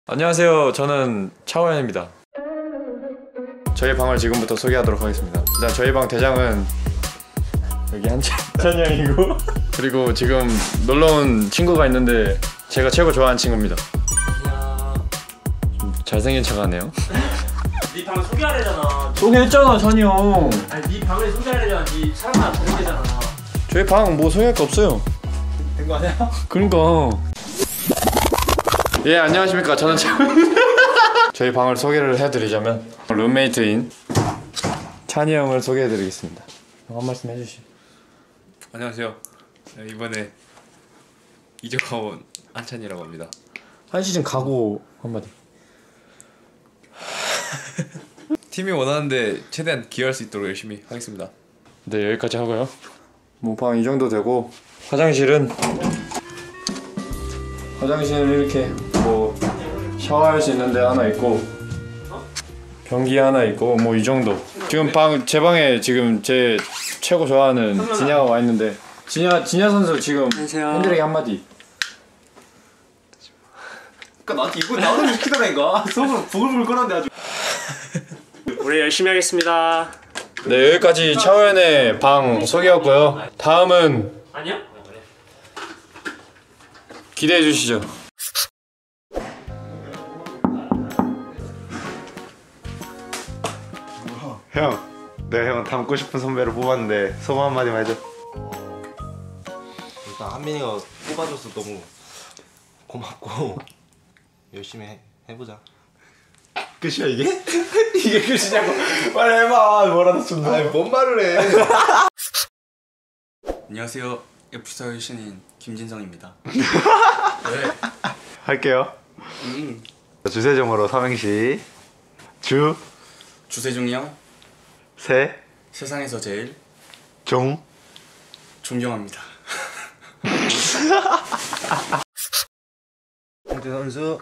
안녕하세요. 저는 차오현입니다. 저희 방을 지금부터 소개하도록 하겠습니다. 일단 저희 방 대장은 여기 한찬이 형이고 그리고 지금 놀러온 친구가 있는데 제가 최고 좋아하는 친구입니다. 좀 잘생긴 척 하네요. 네 방 소개하려잖아. 소개했잖아, 찬이 형. 아니 네 방을 소개하려잖아. 네 사람만 다른 게잖아. 저희 방 뭐 소개할 거 없어요. 된 거 아니야? 그러니까. 예, 안녕하십니까. 저는 저희 방을 소개를 해드리자면 룸메이트인 찬이 형을 소개해드리겠습니다. 한 말씀 해주시죠. 안녕하세요. 이번에 이적하고 온 한찬이라고 합니다. 한 시즌 가고 한마디. 팀이 원하는데 최대한 기여할 수 있도록 열심히 하겠습니다. 네, 여기까지 하고요. 뭐 방 이 정도 되고 화장실은 이렇게 뭐 샤워할 수 있는 데 하나 있고 변기 하나 있고 뭐 이 정도. 지금 제 방에 지금 제 최고 좋아하는 진야가 와 있는데 진야 선수 지금 팬들에게 한마디. 그니까 나한테 이거 나오는 시키더라니까. 속으로 부글부글 끓었는데 아주. 우리 열심히 하겠습니다. 네, 여기까지 차오현의 방 소개였고요. 다음은 아니요? 기대해 주시죠. 형, 내가 형 닮고 싶은 선배를 뽑았는데 소감 한마디만 해줘. 일단 한민이가 뽑아줘서 너무 고맙고 열심히 해보자. 끝이야 이게? 이게 끝이냐고 말해봐. 뭐라도 좀 아니 뭔 말을 해. 안녕하세요. F스타의 신인 김진성입니다. 할게요. 주세종으로 삼행시. 주세종이 형 세, 세상에서 제일 종. 존경합니다. 홍태 선수.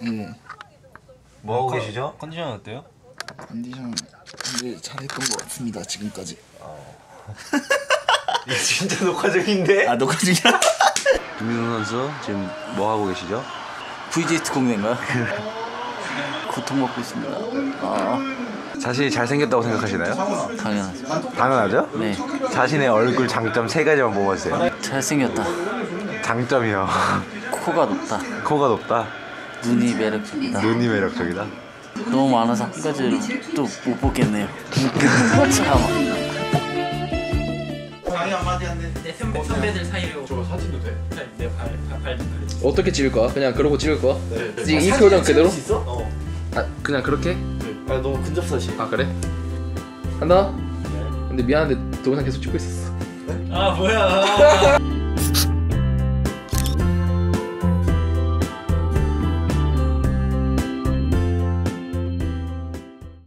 뭐 하고 계시죠? 컨디션 어때요? 컨디션 근데 잘했던 것 같습니다 지금까지. 이게 진짜 녹화 중인데? 아 녹화 중이야? 김민호 선수 지금 뭐 하고 계시죠? VJ 특공대인가요? 고통받고 있습니다. 자신이 잘생겼다고 생각하시나요? 당연하죠. 당연하죠? 네. 자신의 얼굴 장점 세 가지만 뽑아주세요. 잘생겼다. 장점이요. 코가 높다. 코가 높다. 눈이 매력적이다. 눈이 매력적이다. 너무 많아서 한 가지를 또 못 뽑겠네요. 참. 내 선배들 사이로. 저거 사진도 돼? 내 발. 어떻게 찍을 거야? 그냥 그러고 찍을 거야? 네. 이 표정 그대로? 아 그냥 그렇게? 아 너무 근접사시. 아 그래? 한다? 근데 미안한데 동영상 계속 찍고 있었어. 아 뭐야.